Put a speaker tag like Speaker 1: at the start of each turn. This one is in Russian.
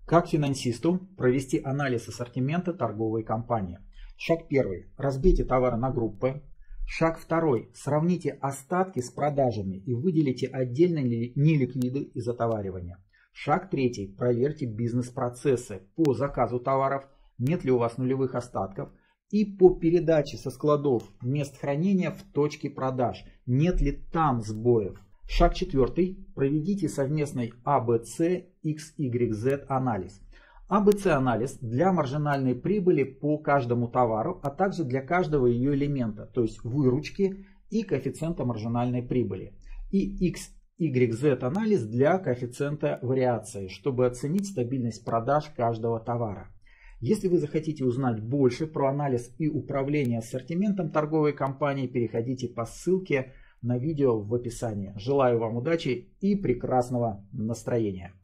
Speaker 1: Как финансисту провести анализ ассортимента торговой компании? Шаг первый. Разбейте товары на группы. Шаг второй. Сравните остатки с продажами и выделите отдельные неликвиды из отоваривания. Шаг третий. Проверьте бизнес-процессы по заказу товаров, нет ли у вас нулевых остатков, и по передаче со складов мест хранения в точки продаж, нет ли там сбоев. Шаг четвертый. Проведите совместный ABC XYZ анализ. ABC анализ для маржинальной прибыли по каждому товару, а также для каждого ее элемента, то есть выручки и коэффициента маржинальной прибыли. И XYZ анализ для коэффициента вариации, чтобы оценить стабильность продаж каждого товара. Если вы захотите узнать больше про анализ и управление ассортиментом торговой компании, переходите по ссылке на видео в описании. Желаю вам удачи и прекрасного настроения.